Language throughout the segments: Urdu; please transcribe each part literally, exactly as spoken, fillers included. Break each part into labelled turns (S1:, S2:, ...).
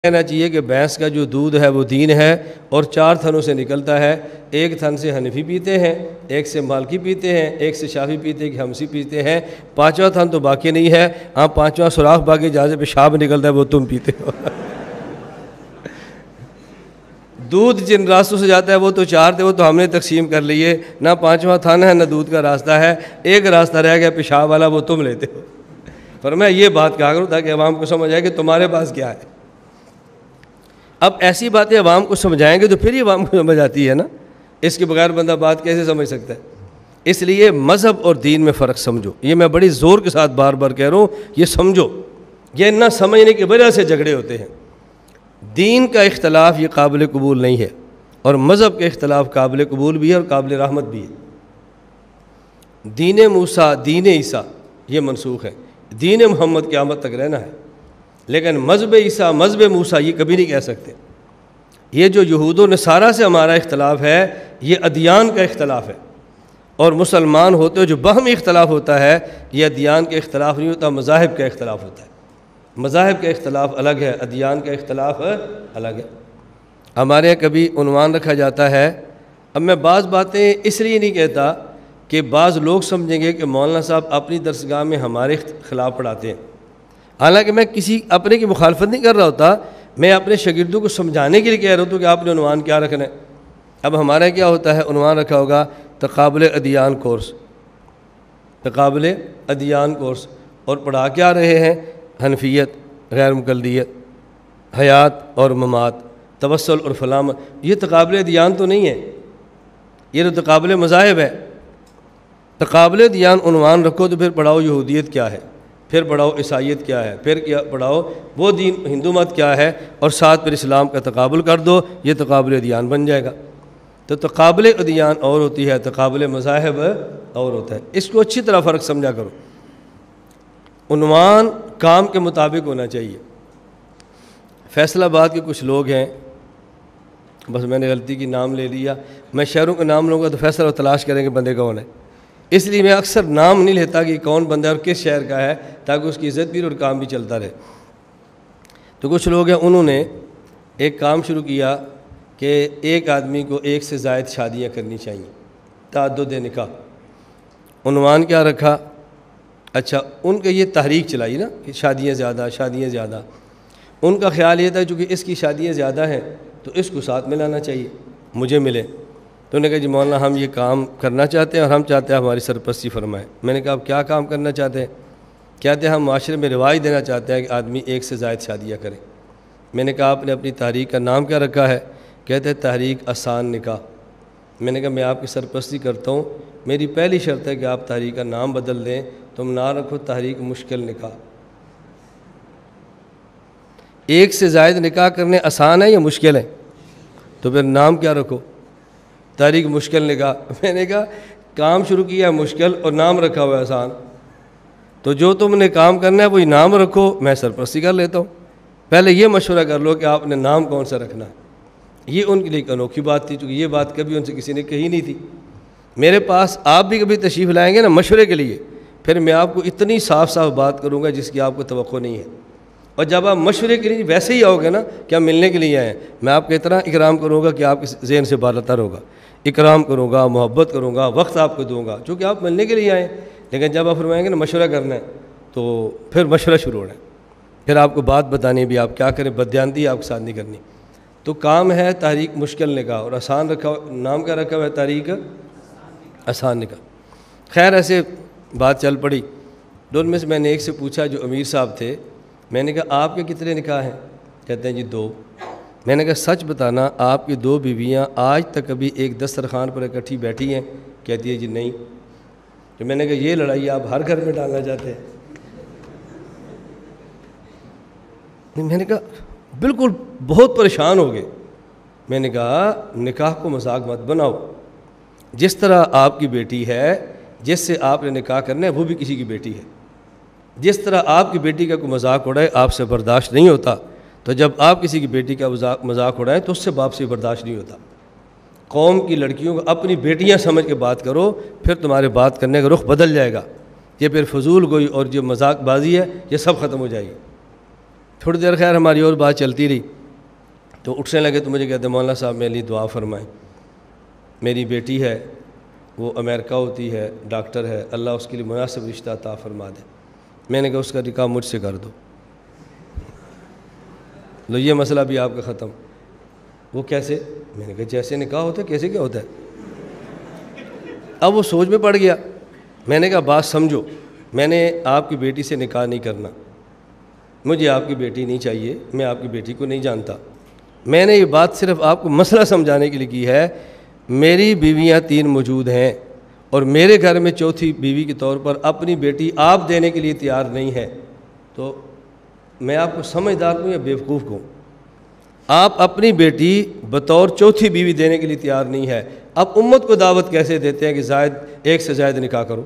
S1: کہنا چاہیے کہ بھینس کا جو دودھ ہے وہ دین ہے اور چار تھنوں سے نکلتا ہے. ایک تھن سے حنفی پیتے ہیں، ایک سے مالکی پیتے ہیں، ایک سے شافعی پیتے ہیں، کہ ہمسی پیتے ہیں. پانچواں تھن تو باقی نہیں ہے. ہاں پانچواں سوراخ باقی جہاں سے پیشاب نکلتا ہے وہ تم پیتے ہو. دودھ جن راستوں سے جاتا ہے وہ تو چار تھے، وہ تو ہم نے تقسیم کر لیے. نہ پانچواں تھن ہے نہ دودھ کا راستہ ہے. ایک راستہ رہ گیا پیشاب والا، وہ تم لیتے ہو. فرمایا یہ بات کہا کرو تاکہ عوام کو سمجھ آئے کہ تمہارے پاس کیا ہے. اب ایسی باتیں عوام کو سمجھائیں گے تو پھر ہی عوام کو سمجھ آتی ہے نا. اس کے بغیر بندہ بات کیسے سمجھ سکتا ہے؟ اس لیے مذہب اور دین میں فرق سمجھو. یہ میں بڑی زور کے ساتھ بار بار کہہ رہا ہوں، یہ سمجھو. یہ نہ سمجھنے کی وجہ سے جھگڑے ہوتے ہیں. دین کا اختلاف یہ قابل قبول نہیں ہے، اور مذہب کے اختلاف قابل قبول بھی ہے اور قابل رحمت بھی ہے. دین موسیٰ دین عیسیٰ یہ منسوخ ہے. دین محمد قیامت تک رہنا ہے، لیکن مذہب عیسیٰ مذہب موسیٰ یہ کبھی نہیں کہہ سکتے. یہ جو یہود و نصارہ سے ہمارا اختلاف ہے یہ ادیان کا اختلاف ہے، اور مسلمان ہوتے ہوئے جو باہمی اختلاف ہوتا ہے یہ ادیان کا اختلاف نہیں ہوتا، مذاہب کا اختلاف ہوتا ہے. مذاہب کا اختلاف الگ ہے، ادیان کا اختلاف الگ ہے. ہمارے یہاں کبھی عنوان رکھا جاتا ہے. اب میں بعض باتیں اس لیے نہیں کہتا کہ بعض لوگ سمجھیں گے کہ مولانا صاحب اپنی درسگاہ میں ہمارے خلاف پڑھاتے ہیں. حالانکہ میں کسی اپنے کی مخالفت نہیں کر رہا ہوتا، میں اپنے شاگردوں کو سمجھانے کے لیے کہہ رہا ہوں کہ آپ نے عنوان کیا رکھنا ہے. اب ہمارا کیا ہوتا ہے، عنوان رکھا ہوگا تقابل ادیان کورس، تقابل ادیان کورس، اور پڑھا کیا رہے ہیں؟ حنفیت، غیر مقلدیت، حیات اور ممات، توسل اور فلاں. یہ تقابل ادیان تو نہیں ہے، یہ تو تقابل مذاہب ہے. تقابل ادیان عنوان رکھو تو پھر پڑھاؤ یہودیت کیا ہے، پھر پڑھاؤ عیسائیت کیا ہے، پھر کیا پڑھاؤ وہ دین ہندو مت کیا ہے، اور ساتھ پھر اسلام کا تقابل کر دو. یہ تقابل ادیان بن جائے گا. تو تقابل ادیان اور ہوتی ہے، تقابل مذاہب اور ہوتا ہے. اس کو اچھی طرح فرق سمجھا کرو. عنوان کام کے مطابق ہونا چاہیے. فیصل آباد کے کچھ لوگ ہیں، بس میں نے غلطی کی نام لے لیا. میں شہروں کا نام لوں گا تو فیصل اور تلاش کریں گے بندے کون ہے. اس لیے میں اکثر نام نہیں لیتا کہ کون بندہ اور کس شہر کا ہے، تاکہ اس کی عزت بھی اور کام بھی چلتا رہے. تو کچھ لوگ ہیں، انہوں نے ایک کام شروع کیا کہ ایک آدمی کو ایک سے زائد شادیاں کرنی چاہیے، تعدد نکاح. عنوان کیا رکھا؟ اچھا ان کا یہ تحریک چلائی نا کہ شادیاں زیادہ شادیاں زیادہ. ان کا خیال یہ تھا چونکہ اس کی شادیاں زیادہ ہیں تو اس کو ساتھ میں لانا چاہیے، مجھے ملے. تو انہوں نے کہا جی مولانا ہم یہ کام کرنا چاہتے ہیں اور ہم چاہتے ہیں ہماری سرپرستی فرمائیں. میں نے کہا آپ کیا کام کرنا چاہتے ہیں؟ کہتے ہیں ہم معاشرے میں رواج دینا چاہتے ہیں کہ آدمی ایک سے زائد شادیاں کریں. میں نے کہا آپ نے اپنی تحریک کا نام کیا رکھا ہے؟ کہتے ہیں تحریک آسان نکاح. میں نے کہا میں آپ کی سرپرستی کرتا ہوں، میری پہلی شرط ہے کہ آپ تحریک کا نام بدل دیں. تم نہ رکھو تحریک مشکل نکاح. ایک سے زائد نکاح کرنے آسان ہے یا مشکل ہے؟ تو پھر نام کیا رکھو؟ تحریک مشکل نکاح. میں نے کہا کام شروع کیا ہے مشکل اور نام رکھا ہوا ہے آسان. تو جو تم نے کام کرنا ہے وہی نام رکھو، میں سرپرستی کر لیتا ہوں. پہلے یہ مشورہ کر لو کہ آپ نے نام کون سا رکھنا ہے. یہ ان کے لیے ایک انوکھی بات تھی، کیونکہ یہ بات کبھی ان سے کسی نے کہی نہیں تھی. میرے پاس آپ بھی کبھی تشریف لائیں گے نا مشورے کے لیے، پھر میں آپ کو اتنی صاف صاف بات کروں گا جس کی آپ کو توقع نہیں ہے. اور جب آپ مشورے کے لیے ویسے ہی آؤ گے نا کہ آپ ملنے کے لیے آئے ہیں، میں آپ کا اتنا اکرام کروں گا کہ آپ کے ذہن سے بالاتر ہوگا. اکرام کروں گا، محبت کروں گا، وقت آپ کو دوں گا چونکہ آپ ملنے کے لیے آئیں. لیکن جب آپ فرمائیں گے نا مشورہ کرنا ہے تو پھر مشورہ شروع ہونا ہے. پھر آپ کو بات بتانی بھی آپ کیا کریں، بددیانتی آپ کے ساتھ نہیں کرنی. تو کام ہے تحریک مشکل نکاح، اور آسان رکھا نام کا رکھا ہوا ہے تحریک آسان نکاح. خیر ایسے بات چل پڑی. دونوں میں سے میں نے ایک سے پوچھا جو امیر صاحب تھے، میں نے کہا آپ کے کتنے نکاح ہیں؟ کہتے ہیں جی دو. میں نے کہا سچ بتانا آپ کی دو بیویاں آج تک کبھی ایک دسترخوان پر اکٹھی بیٹھی ہیں؟ کہتی ہے جی نہیں. تو میں نے کہا یہ لڑائی آپ ہر گھر میں ڈالنا چاہتے ہیں؟ میں نے کہا بالکل بہت پریشان ہو گئے. میں نے کہا نکاح کو مذاق مت بناؤ. جس طرح آپ کی بیٹی ہے، جس سے آپ نے نکاح کرنا ہے وہ بھی کسی کی بیٹی ہے. جس طرح آپ کی بیٹی کا کوئی مذاق اڑائے آپ سے برداشت نہیں ہوتا، تو جب آپ کسی کی بیٹی کا مذاق اڑائیں تو اس سے باپ سے برداشت نہیں ہوتا. قوم کی لڑکیوں کو اپنی بیٹیاں سمجھ کے بات کرو، پھر تمہارے بات کرنے کا رخ بدل جائے گا. یہ پھر فضول گوئی اور جو مذاق بازی ہے یہ سب ختم ہو جائے گی. تھوڑی دیر خیر ہماری اور بات چلتی رہی تو اٹھنے لگے تو مجھے کہتے مولانا صاحب میرے لیے دعا فرمائیں، میری بیٹی ہے وہ امریکہ ہوتی ہے، ڈاکٹر ہے، اللہ اس کے لیے مناسب رشتہ عطا فرما دے۔ میں نے کہا اس کا نکاح مجھ سے کر دو، لو یہ مسئلہ بھی آپ کا ختم۔ وہ کیسے؟ میں نے کہا جیسے نکاح ہوتا ہے کیسے کیا ہوتا ہے؟ اب وہ سوچ میں پڑ گیا۔ میں نے کہا بات سمجھو، میں نے آپ کی بیٹی سے نکاح نہیں کرنا، مجھے آپ کی بیٹی نہیں چاہیے، میں آپ کی بیٹی کو نہیں جانتا، میں نے یہ بات صرف آپ کو مسئلہ سمجھانے کے لیے کی ہے۔ میری بیویاں تین موجود ہیں اور میرے گھر میں چوتھی بیوی کے طور پر اپنی بیٹی آپ دینے کے لیے تیار نہیں ہے، تو میں آپ کو سمجھدار ہوں یا بیوقوف ہوں؟ آپ اپنی بیٹی بطور چوتھی بیوی دینے کے لیے تیار نہیں ہے، اب امت کو دعوت کیسے دیتے ہیں کہ زائد ایک سے زائد نکاح کرو؟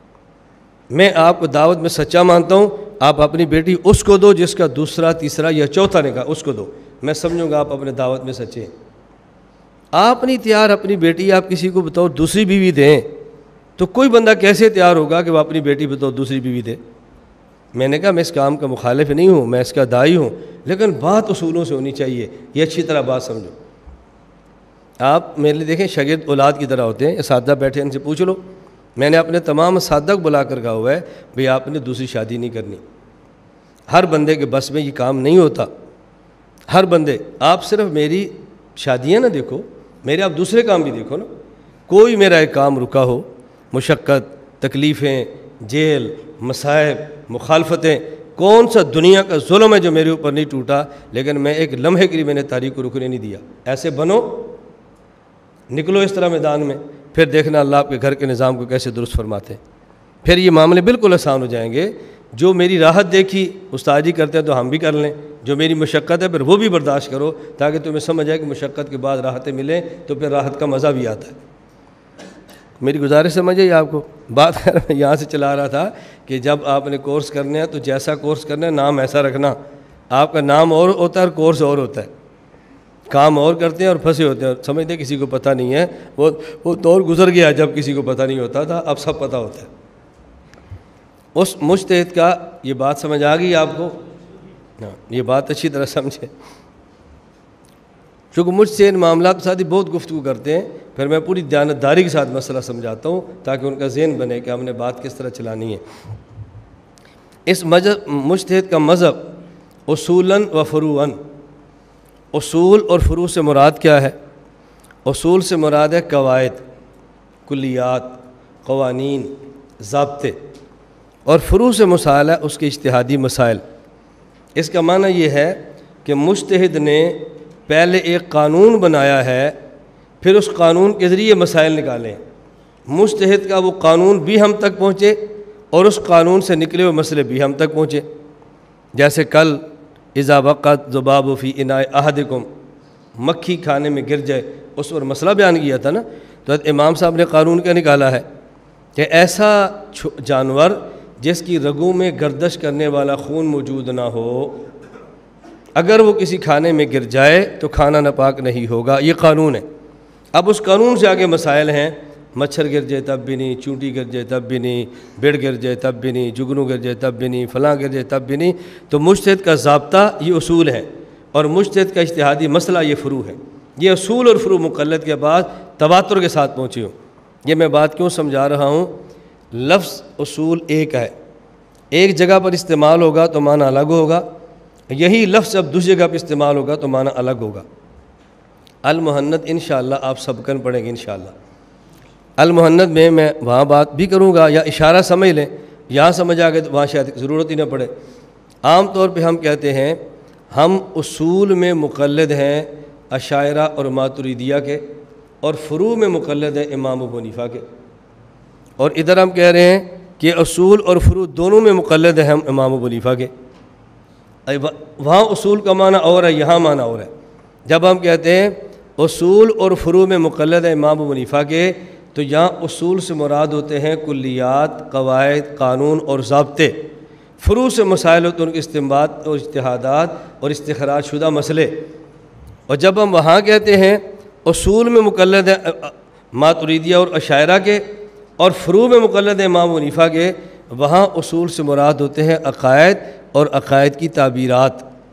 S1: میں آپ کو دعوت میں سچا مانتا ہوں، آپ اپنی بیٹی اس کو دو جس کا دوسرا تیسرا یا چوتھا نکاح، اس کو دو، میں سمجھوں گا آپ اپنے دعوت میں سچے ہیں۔ آپ نہیں تیار اپنی بیٹی آپ کسی کو بطور دوسری بیوی دیں تو کوئی بندہ کیسے تیار ہوگا کہ وہ اپنی بیٹی بطور دوسری بیوی دے؟ میں نے کہا میں اس کام کا مخالف نہیں ہوں، میں اس کا داعی ہوں، لیکن بات اصولوں سے ہونی چاہیے، یہ اچھی طرح بات سمجھو۔ آپ میرے لیے دیکھیں شاگرد اولاد کی طرح ہوتے ہیں، اساتذہ بیٹھے ان سے پوچھ لو، میں نے اپنے تمام اساتذہ کو بلا کر کہا ہوا ہے بھئی آپ نے دوسری شادی نہیں کرنی، ہر بندے کے بس میں یہ کام نہیں ہوتا، ہر بندے، آپ صرف میری شادیاں نہ دیکھو، میرے آپ دوسرے کام بھی دیکھو نا۔ کوئی میرا ایک کام رکا ہو، مشقت، تکلیفیں، جیل، مصائب، مخالفتیں، کون سا دنیا کا ظلم ہے جو میرے اوپر نہیں ٹوٹا، لیکن میں ایک لمحے کے لیے میں نے تاریخ کو رکنے نہیں دیا۔ ایسے بنو، نکلو اس طرح میدان میں، پھر دیکھنا اللہ آپ کے گھر کے نظام کو کیسے درست فرماتے ہیں، پھر یہ معاملے بالکل آسان ہو جائیں گے۔ جو میری راحت دیکھی استاد جی کرتے ہیں تو ہم بھی کر لیں، جو میری مشقت ہے پھر وہ بھی برداشت کرو، تاکہ تمہیں سمجھ آئے کہ مشقت کے بعد راحتیں ملیں تو پھر راحت کا مزہ بھی آتا ہے۔ میری گزارش سمجھے آپ کو بات یہاں سے چلا رہا تھا کہ جب آپ نے کورس کرنے ہیں تو جیسا کورس کرنا ہے نام ایسا رکھنا، آپ کا نام اور ہوتا ہے اور کورس اور ہوتا ہے، کام اور کرتے ہیں اور پھنسے ہوتے ہیں اور سمجھتے کسی کو پتہ نہیں ہے، وہ وہ دور گزر گیا جب کسی کو پتہ نہیں ہوتا تھا، اب سب پتہ ہوتا ہے۔ اس مجتہد کا یہ بات سمجھ آ گئی آپ کو؟ ہاں، یہ بات اچھی طرح سمجھے، چونکہ مجھ سے ان معاملات کے ساتھ ہی بہت گفتگو کرتے ہیں، پھر میں پوری دیانتداری کے ساتھ مسئلہ سمجھاتا ہوں تاکہ ان کا ذہن بنے کہ ہم نے بات کس طرح چلانی ہے۔ اس مذہب مجتہد کا مذہب اصولاً و فروعاً، اصول اور فروع سے مراد کیا ہے؟ اصول سے مراد ہے قواعد، کلیات، قوانین، ضابطے، اور فروع سے مسائل ہے اس کے اجتہادی مسائل۔ اس کا معنی یہ ہے کہ مجتہد نے پہلے ایک قانون بنایا ہے، پھر اس قانون کے ذریعے مسائل نکالیں، مجتہد کا وہ قانون بھی ہم تک پہنچے اور اس قانون سے نکلے ہوئے مسئلے بھی ہم تک پہنچے۔ جیسے کل اذا وقعت ذباب فی اناء احدکم، مکھی کھانے میں گر جائے، اس پر مسئلہ بیان کیا تھا نا، تو امام صاحب نے قانون کیا نکالا ہے کہ ایسا جانور جس کی رگوں میں گردش کرنے والا خون موجود نہ ہو، اگر وہ کسی کھانے میں گر جائے تو کھانا ناپاک نہیں ہوگا، یہ قانون ہے۔ اب اس قانون سے آگے مسائل ہیں، مچھر گر جائے تب بھی نہیں، چونٹی گر جائے تب بھی نہیں، بڑ گر جائے تب بھی نہیں، جگنو گر جائے تب بھی نہیں، فلاں گر جائے تب بھی نہیں۔ تو مجتہد کا ضابطہ یہ اصول ہے اور مجتہد کا اجتہادی مسئلہ یہ فروع ہے۔ یہ اصول اور فروع مقلد کے بعد تواتر کے ساتھ پہنچے ہوں۔ یہ میں بات کیوں سمجھا رہا ہوں؟ لفظ اصول ایک ہے، ایک جگہ پر استعمال ہوگا تو معنی الگ ہوگا، یہی لفظ اب دوسری جگہ پر استعمال ہوگا تو معنی الگ ہوگا۔ المحند انشاءاللہ آپ سبقن پڑھیں گے انشاءاللہ۔ المحند میں میں وہاں بات بھی کروں گا، یا اشارہ سمجھ لیں، یہاں سمجھ آ گئے تو وہاں شاید ضرورت ہی نہ پڑے۔ عام طور پہ ہم کہتے ہیں ہم اصول میں مقلد ہیں اشاعرہ اور ماتریدیہ کے، اور فروع میں مقلد ہیں امام ابو حنیفہ کے، اور ادھر ہم کہہ رہے ہیں کہ اصول اور فروع دونوں میں مقلد ہیں ہم امام ابو حنیفہ کے۔ وہاں اصول کا معنی اور ہے، یہاں معنی اور ہے۔ جب ہم کہتے ہیں اصول اور فروع میں مقلد ہیں امام ابو حنیفہ کے، تو یہاں اصول سے مراد ہوتے ہیں کلیات، قواعد، قانون اور ضابطے، فروع سے مسائل ہوتے ہیں ان کے استنباط اور اجتہادات اور استخراج شدہ مسئلے۔ اور جب ہم وہاں کہتے ہیں اصول میں مقلد ہیں ماتریدیہ اور اشاعرہ کے، اور فروع میں مقلد ہیں امام ابو حنیفہ کے، وہاں اصول سے مراد ہوتے ہیں عقائد اور عقائد کی تعبیرات،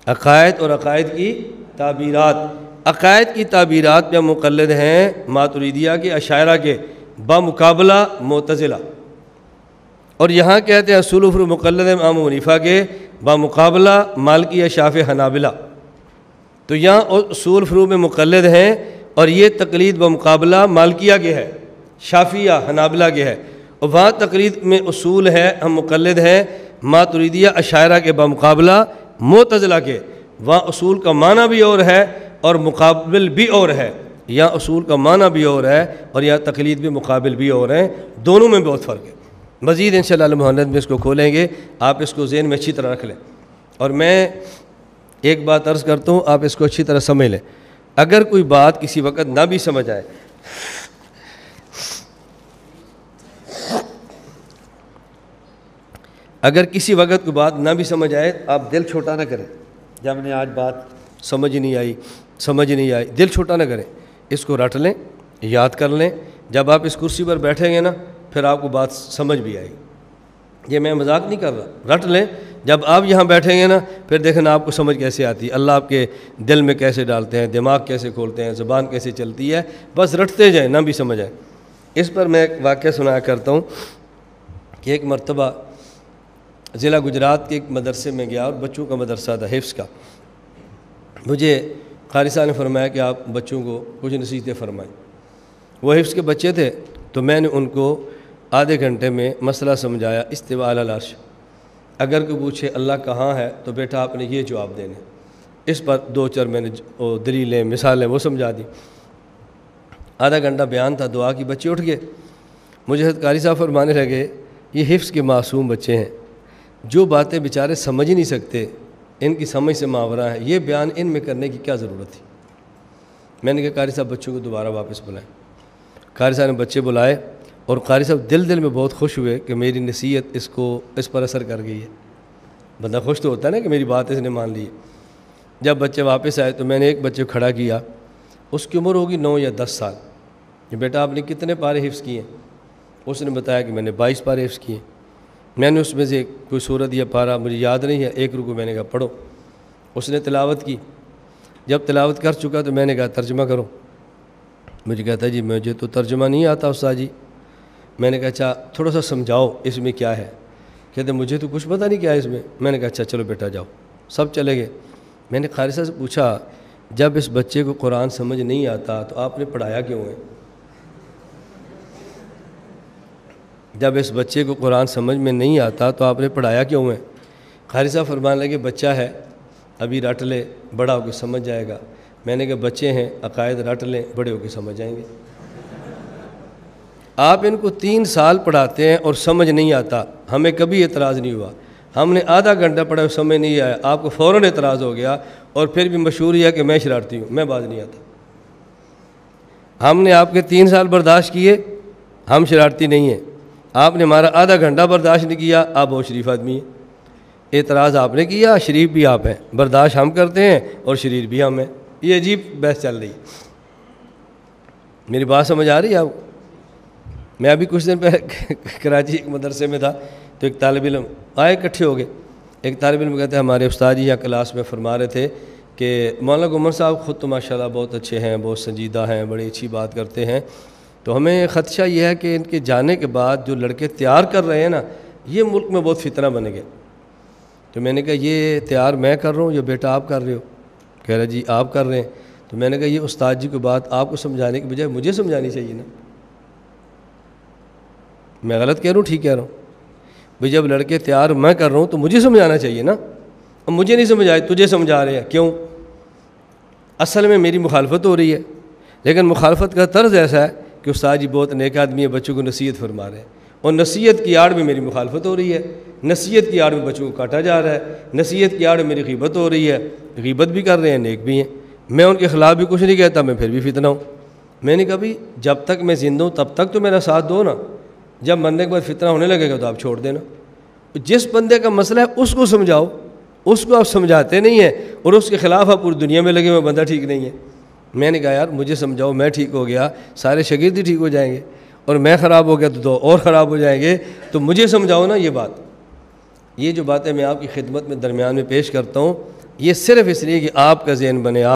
S1: عقائد اور عقائد کی تعبیرات، عقائد کی تعبیرات میں مقلد ہیں ماتریدیہ کے، اشاعرہ کے، بمقابلہ معتزلہ، اور یہاں کہتے ہیں اصول و فروع مقلد ہیں امام ابو حنیفہ کے بمقابلہ مالکیہ شافعی حنابلہ۔ تو یہاں اصول فروع میں مقلد ہیں اور یہ تقلید بمقابلہ مالکیہ کے ہے، شافعیہ حنابلہ کے ہے، اور وہاں تقلید میں اصول ہے ہم مقلد ہیں ماتریدیہ اشاعرہ کے بمقابلہ معتزلہ کے، وہاں اصول کا معنی بھی اور ہے اور مقابل بھی اور ہے، یہاں اصول کا معنی بھی اور ہے اور یہاں تقلید بھی مقابل بھی اور ہیں، دونوں میں بہت فرق ہے۔ مزید انشاءاللہ المحنت میں اس کو کھولیں گے، آپ اس کو ذہن میں اچھی طرح رکھ لیں، اور میں ایک بات عرض کرتا ہوں آپ اس کو اچھی طرح سمجھ لیں، اگر کوئی بات کسی وقت نہ بھی سمجھ آئے، اگر کسی وقت کوئی بات نہ بھی سمجھ آئے آپ دل چھوٹا نہ کریں، جب نے آج بات سمجھ نہیں آئی سمجھ نہیں آئی دل چھوٹا نہ کریں، اس کو رٹ لیں، یاد کر لیں، جب آپ اس کرسی پر بیٹھیں گے نا پھر آپ کو بات سمجھ بھی آئے گی، یہ میں مذاق نہیں کر رہا، رٹ لیں، جب آپ یہاں بیٹھیں گے نا پھر دیکھنا آپ کو سمجھ کیسے آتی ہے، اللہ آپ کے دل میں کیسے ڈالتے ہیں، دماغ کیسے کھولتے ہیں، زبان کیسے چلتی ہے، بس رٹتے جائیں نہ بھی سمجھ آئے۔ اس پر میں ایک واقعہ سنایا کرتا ہوں کہ ایک مرتبہ ضلع گجرات کے ایک مدرسے میں گیا اور بچوں کا مدرسہ تھا حفظ کا، مجھے قاری صاحب نے فرمایا کہ آپ بچوں کو کچھ نصیحتیں فرمائیں، وہ حفظ کے بچے تھے تو میں نے ان کو آدھے گھنٹے میں مسئلہ سمجھایا استواء علی العرش، اگر کوئی پوچھے اللہ کہاں ہے تو بیٹا آپ نے یہ جواب دینے، اس پر دو چار میں نے دلیلیں مثالیں وہ سمجھا دی، آدھا گھنٹہ بیان تھا، دعا کی، بچے اٹھ گئے، مجھے حضرت قاری صاحب فرمانے لگے یہ حفظ کے معصوم بچے ہیں، جو باتیں بیچارے سمجھ ہی نہیں سکتے ان کی سمجھ سے ماورا ہے، یہ بیان ان میں کرنے کی کیا ضرورت تھی۔ میں نے کہا قاری صاحب بچوں کو دوبارہ واپس بلائیں، قاری صاحب نے بچے بلائے اور قاری صاحب دل دل میں بہت خوش ہوئے کہ میری نصیحت اس کو اس پر اثر کر گئی ہے، بندہ خوش تو ہوتا ہے نا کہ میری بات اس نے مان لی ہے۔ جب بچے واپس آئے تو میں نے ایک بچے کو کھڑا کیا، اس کی عمر ہوگی نو یا دس سال، کہ بیٹا آپ نے کتنے پارے حفظ کیے ہیں؟ اس نے بتایا کہ میں نے بائیس پارے حفظ کیے، میں نے اس میں سے کوئی سورت یا پارا مجھے یاد نہیں ہے، ایک رکوع میں نے کہا پڑھو، اس نے تلاوت کی، جب تلاوت کر چکا تو میں نے کہا ترجمہ کرو، مجھے کہتا جی مجھے تو ترجمہ نہیں آتا استاد جی، میں نے کہا اچھا تھوڑا سا سمجھاؤ اس میں کیا ہے، کہتے مجھے تو کچھ پتہ نہیں کیا ہے اس میں، میں نے کہا اچھا چلو بیٹا جاؤ، سب چلے گئے۔ میں نے قاری صاحب سے پوچھا جب اس بچے کو قرآن سمجھ نہیں آتا تو آپ نے پڑھایا کیوں ہے؟ جب اس بچے کو قرآن سمجھ میں نہیں آتا تو آپ نے پڑھایا کیوں ہے؟ قاری صاحب فرمانے لگے بچہ ہے ابھی رٹ لے بڑا ہو کے سمجھ جائے گا، میں نے کہا بچے ہیں عقائد رٹ لیں بڑے ہو کے سمجھ جائیں گے۔ آپ ان کو تین سال پڑھاتے ہیں اور سمجھ نہیں آتا، ہمیں کبھی اعتراض نہیں ہوا، ہم نے آدھا گھنٹہ پڑھا سمجھ نہیں آیا، آپ کو فوراً اعتراض ہو گیا، اور پھر بھی مشہور ہے کہ میں شرارتی ہوں، میں باز نہیں آتا۔ ہم نے آپ کے تین سال برداشت کیے، ہم شرارتی نہیں ہیں، آپ نے ہمارا آدھا گھنٹہ برداشت نہیں کیا، آپ بہت شریف آدمی ہیں۔ اعتراض آپ نے کیا، شریف بھی آپ ہیں، برداشت ہم کرتے ہیں اور شریر بھی ہم ہیں، یہ عجیب بحث چل رہی ہے۔ میری بات سمجھ آ رہی ہے آپ کو؟ میں ابھی کچھ دن پہلے کراچی ایک مدرسے میں تھا تو ایک طالب علم آئے اکٹھے ہو گئے، ایک طالب علم کہتے ہیں ہمارے استاد جی یہاں کلاس میں فرما رہے تھے کہ مولانا عمر صاحب خود تو ماشاءاللہ بہت اچھے ہیں، بہت سنجیدہ ہیں، بڑی اچھی بات کرتے ہیں، تو ہمیں خدشہ یہ ہے کہ ان کے جانے کے بعد جو لڑکے تیار کر رہے ہیں نا یہ ملک میں بہت فتنہ بن گئے۔ تو میں نے کہا یہ تیار میں کر رہا ہوں یا بیٹا آپ کر رہے ہو؟ کہہ رہا جی آپ کر رہے ہیں۔ تو میں نے کہا یہ استاد جی کو بات آپ کو سمجھانے کی بجائے مجھے سمجھانی چاہیے نا، میں غلط کہہ رہا ہوں ٹھیک کہہ رہا ہوں؟ بھئی جب لڑکے تیار میں کر رہا ہوں تو مجھے سمجھانا چاہیے نا، اب مجھے نہیں سمجھ آئے تجھے سمجھا رہے ہیں، کیوں؟ اصل میں میری مخالفت ہو رہی ہے، لیکن مخالفت کا طرز ایسا ہے کہ استاد جی بہت نیک آدمی ہے، بچوں کو نصیحت فرما رہے ہیں، اور نصیحت کی آڑ میں میری مخالفت ہو رہی ہے، نصیحت کی آڑ میں بچوں کو کاٹا جا رہا ہے، نصیحت کی آڑ میں میری غیبت ہو رہی ہے، غیبت بھی کر رہے ہیں نیک بھی ہیں، میں ان کے خلاف بھی کچھ نہیں کہتا، میں پھر بھی فتنہ ہوں۔ میں نے کہا بھی جب تک میں زندہ ہوں تب تک تو میرا ساتھ دو نا، جب مرنے کے بعد فتنہ ہونے لگے گا تو آپ چھوڑ دینا۔ جس بندے کا مسئلہ ہے اس کو سمجھاؤ، اس کو آپ سمجھاتے نہیں ہیں اور اس کے خلاف آپ پوری دنیا میں لگے ہوئے بندہ ٹھیک نہیں ہے۔ میں نے کہا یار مجھے سمجھاؤ، میں ٹھیک ہو گیا سارے شاگرد ہی ٹھیک ہو جائیں گے، اور میں خراب ہو گیا تو دو اور خراب ہو جائیں گے، تو مجھے سمجھاؤ نا یہ بات۔ یہ جو باتیں میں آپ کی خدمت میں درمیان میں پیش کرتا ہوں یہ صرف اس لیے کہ آپ کا ذہن بنے.